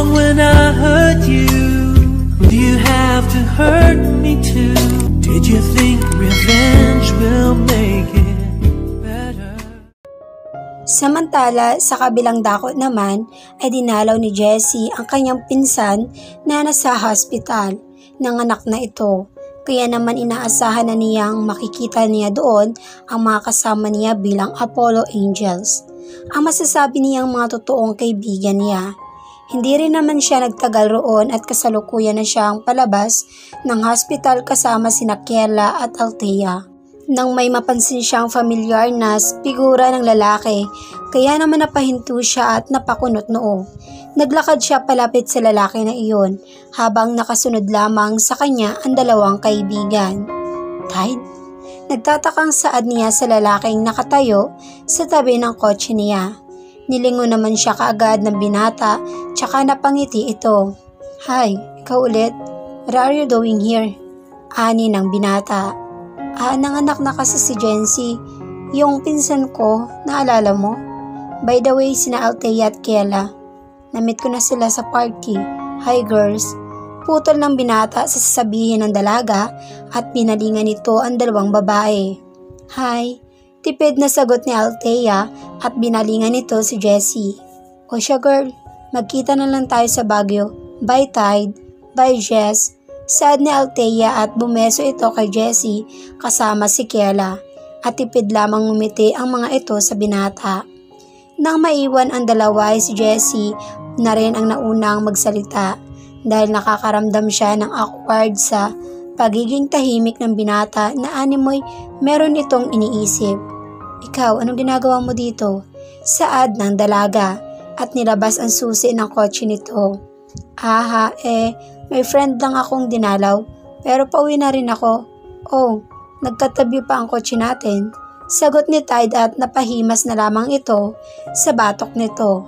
wrong when I hurt you? Do you have to hurt me too? Did you think revenge will make it better? Samantala, sa kabilang dako naman ay dinalaw ni Jessie ang kanyang pinsan na nasa hospital ng anak na ito. Kaya naman inaasahan na niyang makikita niya doon ang mga kasama niya bilang Apollo Angels. Ang masasabi niyang mga totoong kaibigan niya. Hindi rin naman siya nagtagal roon at kasalukuyan na siyang palabas ng hospital kasama sina Kiela at Althea. Nang may mapansin siyang familiar na figura ng lalaki, kaya naman napahinto siya at napakunot noo. Naglakad siya palapit sa lalaki na iyon habang nakasunod lamang sa kanya ang dalawang kaibigan. Tide? Nagtatakang saad niya sa lalaking nakatayo sa tabi ng kotse niya. Nilingon naman siya kaagad ng binata tsaka napangiti ito. Hi, ikaw ulit? What are you doing here? Ani ng binata. Nanganak na kasi si Jency, yung pinsan ko, naalala mo? By the way, sina Althea at Kiela. Namit ko na sila sa party. Hi girls. Putol ng binata sa sasabihin ng dalaga at pinalingan nito ang dalawang babae. Hi. Tipid na sagot ni Althea at binalingan nito si Jessie. O siya girl, magkita na lang tayo sa Baguio. Bye Tide. Bye Jess. Saad ni Althea at bumeso ito kay Jessie kasama si Kiela at tipid lamang ngumiti ang mga ito sa binata. Nang maiwan ang dalawa ay si Jessie na rin ang naunang magsalita dahil nakakaramdam siya ng awkward sa pagiging tahimik ng binata na animoy meron itong iniisip. Ikaw, anong ginagawa mo dito? Saad ng dalaga at nilabas ang susi ng kotse nito. May friend lang akong dinalaw pero pauwi na rin ako. Oh, nagkatabi pa ang kotse natin. Sagot ni Tide at napahimas na lamang ito sa batok nito.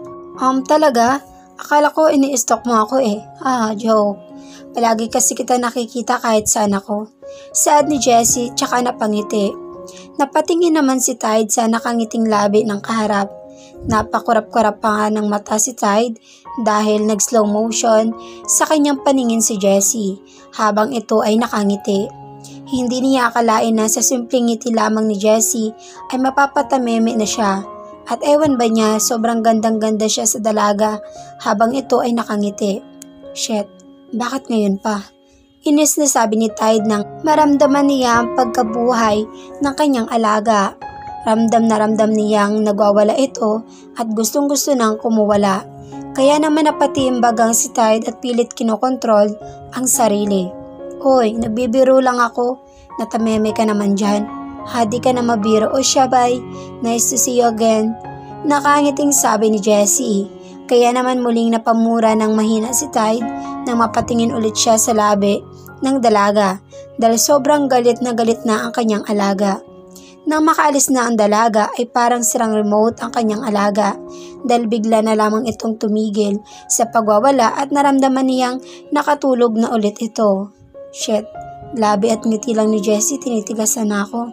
Talaga? Akala ko ini-stalk mo ako eh. Joke. Palagi kasi kita nakikita kahit saan ako. Saad ni Jessie tsaka napangiti. Napatingin naman si Tide sa nakangiting labi ng kaharap. Napakurap-kurap pa nga ng mata si Tide dahil nag-slow motion sa kanyang paningin si Jessie habang ito ay nakangiti. Hindi niya akalain na sa simpleng ngiti lamang ni Jessie ay mapapatameme na siya at ewan ba niya sobrang gandang-ganda siya sa dalaga habang ito ay nakangiti. Shit, bakit ngayon pa? Inis na sabi ni Tide nang maramdaman niya ang pagkabuhay ng kanyang alaga. Ramdam na ramdam niyang nagwawala ito at gustong-gusto nang kumuwala. Kaya naman napatiimbagang si Tide at pilit kinokontrol ang sarili. Hoy, nagbibiro lang ako. Natameme ka naman dyan. Hadi ka na mabiro o siya bye. Nice to see you again. Nakangiting sabi ni Jessie. Kaya naman muling napamura ng mahina si Tide nang mapatingin ulit siya sa labi ng dalaga dahil sobrang galit na ang kanyang alaga. Nang makaalis na ang dalaga ay parang sirang remote ang kanyang alaga dahil bigla na lamang itong tumigil sa pagwawala at naramdaman niyang nakatulog na ulit ito. Shit, labi at ngiti lang ni Jessie tinitigasan ako.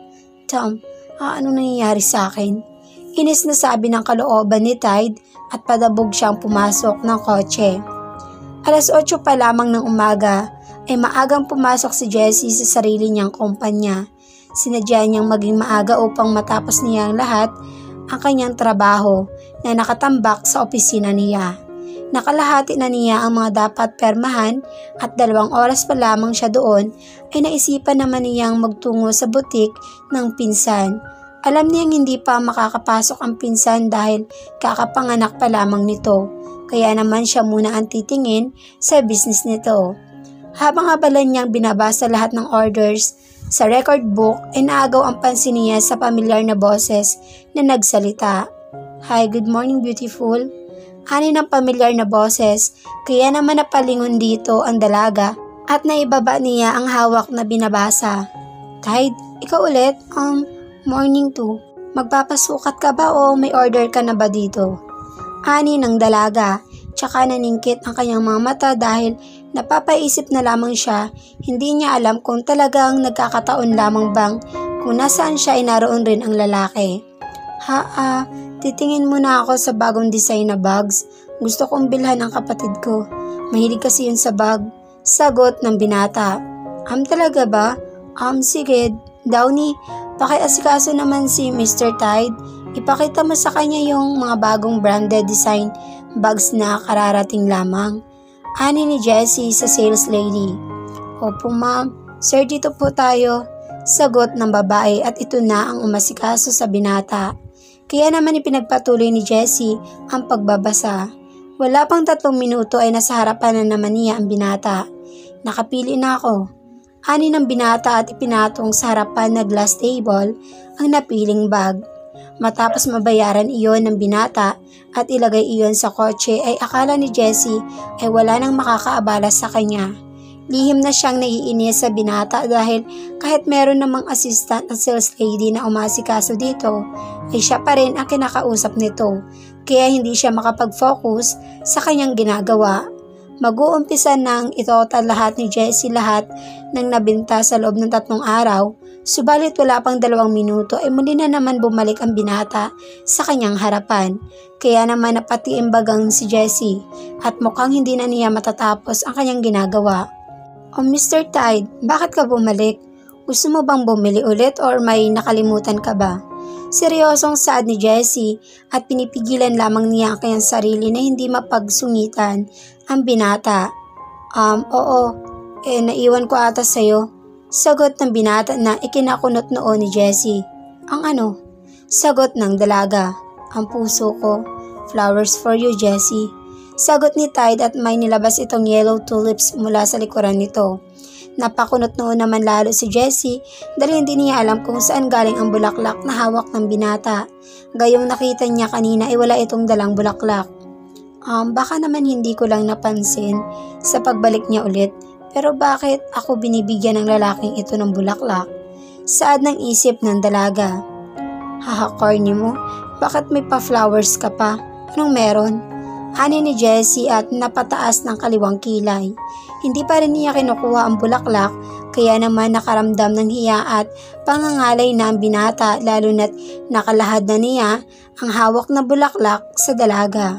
Anong nangyayari sa akin? Inis na sabi ng kalooban ni Tide at padabog siyang pumasok ng kotse. 8:00 pa lamang ng umaga ay maagang pumasok si Jessie sa sarili niyang kumpanya. Sinadya niyang maging maaga upang matapos niya ang lahat ang kanyang trabaho na nakatambak sa opisina niya. Nakalahati na niya ang mga dapat permahan at 2 oras pa lamang siya doon ay naisipan naman niyang magtungo sa butik ng pinsan. Alam niyang hindi pa makakapasok ang pinsan dahil kakapanganak pa lamang nito, kaya naman siya muna ang titingin sa business nito. Habang abala niyang binabasa lahat ng orders sa record book ay naagaw ang pansin niya sa pamilyar na boses na nagsalita. Hi, good morning beautiful. Ani ng pamilyar na boses, kaya naman napalingon dito ang dalaga at naibaba niya ang hawak na binabasa. Tide, ikaw ulit? Morning to. Magpapasukat ka ba o may order ka na ba dito? Ani ng dalaga, tsaka naningkit ang kanyang mga mata dahil napapaisip na lamang siya, hindi niya alam kung talagang nagkakataon lamang bang kung nasaan siya ay naroon rin ang lalaki. Titingin muna ako sa bagong design na bags. Gusto kong bilhan ng kapatid ko. Mahilig kasi yun sa bag. Sagot ng binata. Talaga ba? Sige. Downy, pakiasikaso naman si Mr. Tide. Ipakita mo sa kanya yung mga bagong branded design bags na kararating lamang. Ani ni Jessie sa sales lady. Opo ma'am. Sir, dito po tayo. Sagot ng babae at ito na ang umasikaso sa binata. Kaya naman ipinagpatuloy ni Jessie ang pagbabasa. Wala pang 3 minuto ay nasa harapan na naman niya ang binata. Nakapili na ako. Ani ng binata at ipinatong sa harapan na glass table ang napiling bag. Matapos mabayaran iyon ng binata at ilagay iyon sa kotse ay akala ni Jessie ay wala nang makakaabala sa kanya. Lihim na siyang naiinis sa binata dahil kahit meron namang assistant at sales lady na umasikaso dito, ay siya pa rin ang kinakausap nito, kaya hindi siya makapag-focus sa kanyang ginagawa. Mag-uumpisa nang itotal lahat ni Jessie lahat ng nabinta sa loob ng 3 araw, subalit wala pang 2 minuto ay muli na naman bumalik ang binata sa kanyang harapan. Kaya naman napatiimbagang si Jessie at mukhang hindi na niya matatapos ang kanyang ginagawa. Mr. Tide, bakit ka bumalik? Gusto mo bang bumili ulit or may nakalimutan ka ba? Seryosong saad ni Jessie at pinipigilan lamang niya ang kanyang sarili na hindi mapagsungitan ang binata. Oo, naiwan ko ata sa'yo. Sagot ng binata na ikinakunot noon ni Jessie. Ang ano? Sagot ng dalaga. Ang puso ko. Flowers for you, Jessie. Sagot ni Tide at may nilabas itong yellow tulips mula sa likuran nito. Napakunot noon naman lalo si Jessie dahil hindi niya alam kung saan galing ang bulaklak na hawak ng binata. Gayong nakita niya kanina ay wala itong dalang bulaklak. Baka naman hindi ko lang napansin sa pagbalik niya ulit, pero bakit ako binibigyan ng lalaking ito ng bulaklak? Saad ng isip ng dalaga. Corny mo, bakit may pa-flowers ka pa? Anong meron? Ani ni Jessie at napataas ng kaliwang kilay. Hindi pa rin niya kinukuha ang bulaklak, kaya naman nakaramdam ng hiya at pangangalay na ang binata lalo na't nakalahad na niya ang hawak na bulaklak sa dalaga.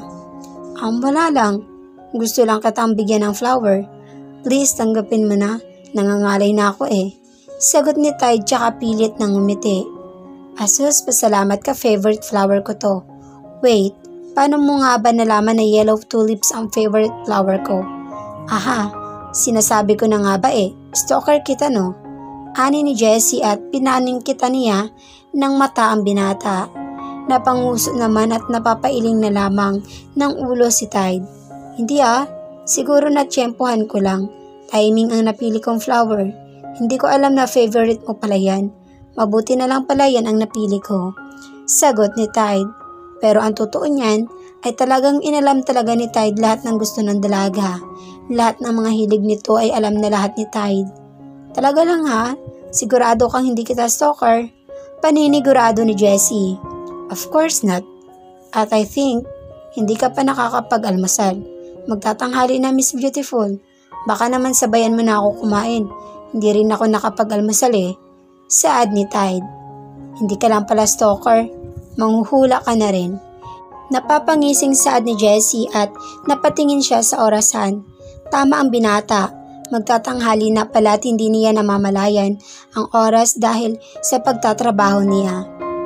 Wala lang. Gusto lang kitang bigyan ng flower. Please tanggapin mo na. Nangangalay na ako eh. Sagot ni Tide tsaka pilit ng ngumiti. Asus, pasalamat ka, favorite flower ko to. Wait. Paano mo nga ba nalaman na yellow tulips ang favorite flower ko? Sinasabi ko na nga ba eh. Stalker kita no? Ani ni Jessie at pinaning kita niya ng mata ang binata. Napanguso naman at napapailing na lamang ng ulo si Tide. Hindi siguro natsyempohan ko lang. Timing ang napili kong flower. Hindi ko alam na favorite mo pala yan. Mabuti na lang pala yan ang napili ko. Sagot ni Tide. Pero ang totoo niyan ay talagang inalam talaga ni Tide lahat ng gusto ng dalaga. Lahat ng mga hilig nito ay alam na lahat ni Tide. Talaga lang sigurado kang hindi kita stalker? Paninigurado ni Jessie. Of course not. At I think, hindi ka pa nakakapag-almasal. Magtatanghali na Miss Beautiful. Baka naman sabayan mo na ako kumain. Hindi rin ako nakapag-almasal eh. Saad ni Tide. Hindi ka lang pala stalker. Manghuhula ka na rin. Napapangising saad ni Jessie at napatingin siya sa orasan. Tama ang binata. Magtatanghali na pala at hindi niya namamalayan ang oras dahil sa pagtatrabaho niya.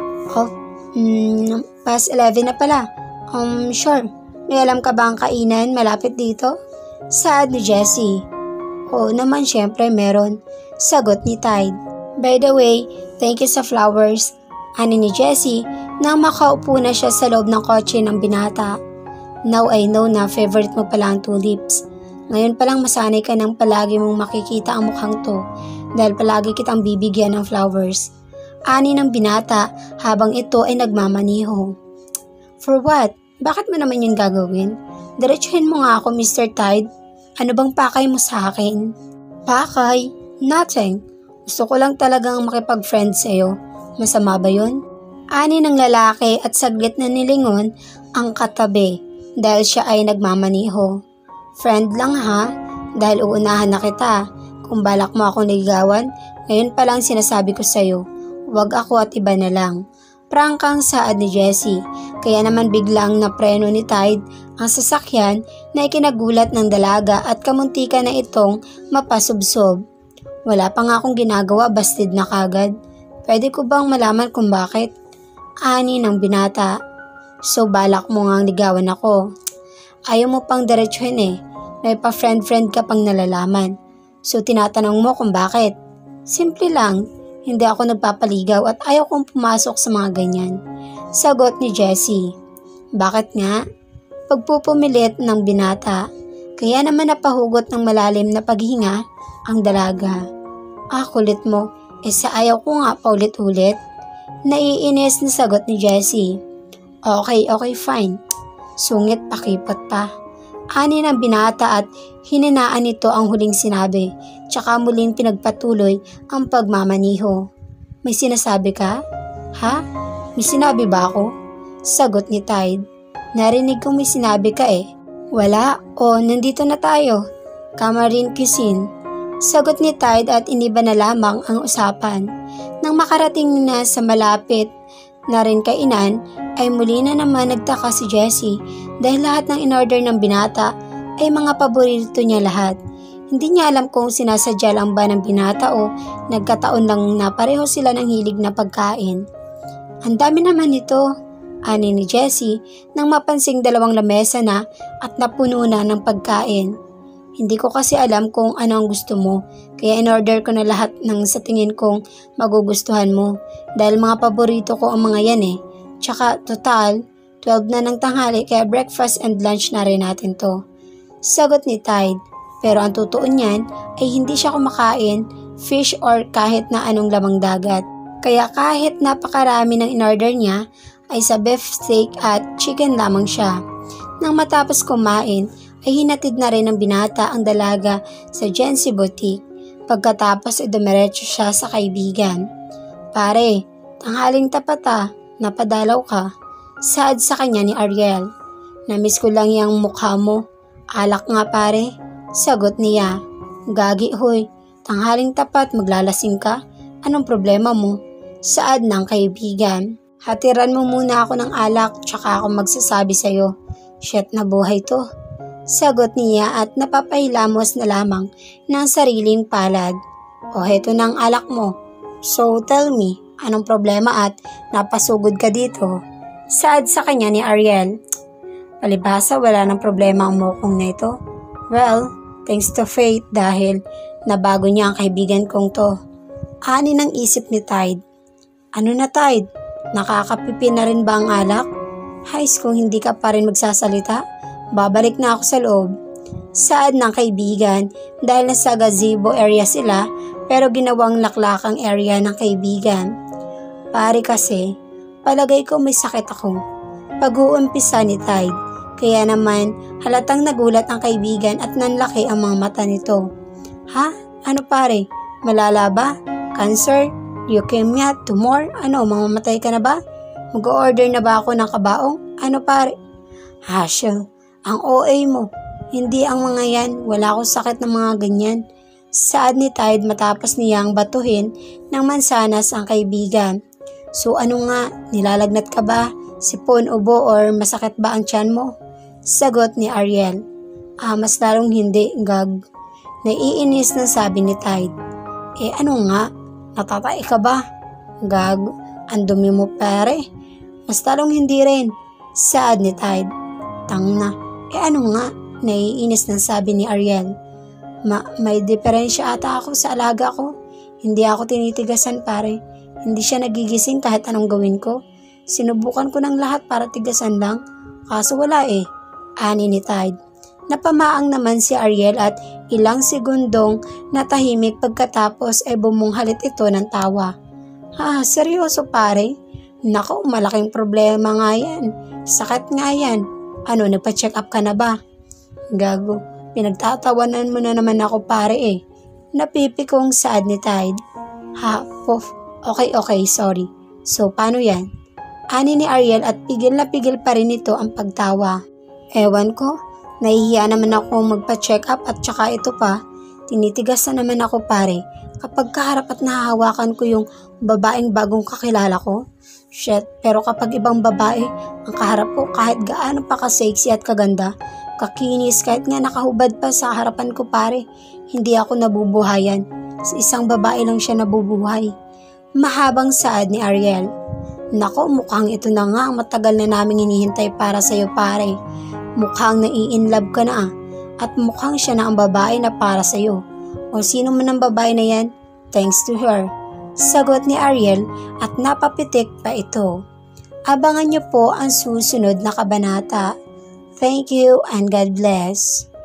Past 11 na pala. Sure. May alam ka ba ang kainan malapit dito? Saad ni Jessie. Oo naman, syempre meron. Sagot ni Tide. By the way, thank you sa flowers. Ani ni Jessie nang makaupo na siya sa loob ng kotse ng binata. Now I know na favorite mo pala ang tulips. Ngayon palang masanay ka nang palagi mong makikita ang mukhang to dahil palagi kitang bibigyan ng flowers. Ani ng binata habang ito ay nagmamaniho. For what? Bakit mo naman yun gagawin? Diretsuhin mo nga ako, Mr. Tide. Ano bang pakay mo sa akin? Pakay? Nothing. Gusto ko lang talagang makipag-friend sa'yo. Masama ba yun? Ani ng lalaki at saglit na nilingon ang katabi dahil siya ay nagmamaniho. Friend lang dahil uunahan na kita. Kung balak mo akong ligawan, ngayon pa lang sinasabi ko sa'yo, wag ako at iba na lang. Prangkang saad ni Jessie, Kaya naman biglang napreno ni Tide ang sasakyan na ikinagulat ng dalaga at kamuntikan na itong mapasubsob. Wala pa nga akong ginagawa, bastid na kagad. Pwede ko bang malaman kung bakit? Ani ng binata. So balak mo ngang ligawan ako. Ayaw mo pang diretsuhin eh. May pa-friend-friend ka pang nalalaman. So tinatanong mo kung bakit? Simple lang, hindi ako nagpapaligaw at ayaw kong pumasok sa mga ganyan. Sagot ni Jessie. Bakit nga? Pagpupumilit ng binata. Kaya naman napahugot ng malalim na paghinga ang dalaga. Kulit mo. Sa ayaw ko nga paulit-ulit. Naiinis na sagot ni Jessie. Okay, fine. Sungit pakipot pa. Ani ng binata at hininaan nito ang huling sinabi, tsaka muling pinagpatuloy ang pagmamaniho. May sinasabi ka? Ha? May sinabi ba ako? Sagot ni Tide. Narinig kong may sinabi ka eh. Wala, nandito na tayo. Kamarin Cuisine. Sagot ni Tide at iniba na lamang ang usapan. Nang makarating na sa malapit na rin kainan, ay muli na naman nagtaka si Jessie dahil lahat ng in-order ng binata ay mga paborito niya lahat. Hindi niya alam kung sinasadya lang ba ng binata o nagkataon lang na pareho sila ng hilig na pagkain. Ang dami naman ito, ani ni Jessie nang mapansing dalawang lamesa na at napuno na ng pagkain. Hindi ko kasi alam kung ano ang gusto mo, kaya in-order ko na lahat ng sa tingin kong magugustuhan mo dahil mga paborito ko ang mga yan eh. Tsaka total, 12 na ng tanghali kaya breakfast and lunch na rin natin to. Sagot ni Tide, pero ang totoo niyan ay hindi siya kumakain, fish or kahit na anong lamang dagat. Kaya kahit napakarami ng in-order niya ay sa beef steak at chicken lamang siya. Nang matapos kumain ay hinatid na rin ng binata ang dalaga sa Jency Boutique. Pagkatapos ay dumiretso siya sa kaibigan. Pare, tanghaling tapat napadalaw ka. Saad sa kanya ni Ariel. Namiss ko lang yung mukha mo. Alak nga pare. Sagot niya. Gagi hoy, tanghaling tapat maglalasing ka? Anong problema mo? Saad ng kaibigan. Hatiran mo muna ako ng alak tsaka ako magsasabi sa'yo. Shit na buhay to. Sagot niya at napapahilamos na lamang ng sariling palad. Heto na ang alak mo. So tell me, anong problema at napasugod ka dito? Saad sa kanya ni Ariel. Palibhasa wala ng problema ang mukong na ito. Well, thanks to fate dahil nabago niya ang kaibigan kong to. Ani ng isip ni Tide. Ano na Tide? Nakakapipi na rin ba ang alak? Hays kung hindi ka pa rin magsasalita, babalik na ako sa loob. Saad ng kaibigan dahil nasa gazebo area sila pero ginawang laklakang area ng kaibigan. Pare kasi, palagay ko may sakit ako. Pag-uumpisa ni Tide, kaya naman halatang nagulat ang kaibigan at nanlaki ang mga mata nito. Ha? Ano pare? Malala ba? Cancer? Leukemia? Tumor? Ano, mamamatay ka na ba? Mag-order na ba ako ng kabaong? Ano pare? Hassle, ang OA mo. Hindi ang mga yan, wala akong sakit ng mga ganyan. Saad ni Tide matapos niyang batuhin ng mansanas ang kaibigan. So ano nga, nilalagnat ka ba? Sipon, ubo or masakit ba ang tiyan mo? Sagot ni Ariel. Mas lalong hindi, gag. Naiinis na sabi ni Tide. Ano nga? Natatay ka ba? Gag, ang dumi mo pare. Mas lalong hindi rin. Saad ni Tide. Tangna. Ano nga? Naiinis na sabi ni Ariel. May diferensya ata ako sa alaga ko. Hindi ako tinitigasan pare. Hindi siya nagigising kahit anong gawin ko. Sinubukan ko ng lahat para tigasan lang. Kaso wala Ani ni Tide. Napamaang naman si Ariel at ilang segundong natahimik pagkatapos ay bumunghalit ito ng tawa. Seryoso pare? Naku, malaking problema nga yan. Sakit nga yan. Ano, nagpa-check up ka na ba? Gago, pinagtatawanan mo na naman ako pare Napipikong saad ni Tide. Puff. Okay, sorry. So, paano yan? Ani ni Ariel at pigil na pigil pa rin ito ang pagtawa. Ewan ko, nahihiya naman ako magpa-check up at tsaka ito pa, tinitigas na naman ako pare kapag kaharap at nahahawakan ko yung babaeng bagong kakilala ko. Shit, pero kapag ibang babae ang kaharap ko, kahit gaano pa ka-sexy at kaganda, kakinis, kahit nga nakahubad pa sa harapan ko pare, hindi ako nabubuhayan. Sa isang babae lang siya nabubuhay. Mahabang saad ni Ariel. Nako, mukhang ito na nga ang matagal na naming hinihintay para sa'yo pare. Mukhang nai-inlove ka na at mukhang siya na ang babae na para sa'yo. O sino man ang babae na yan, thanks to her. Sagot ni Ariel at napapitik pa ito. Abangan niyo po ang susunod na kabanata. Thank you and God bless.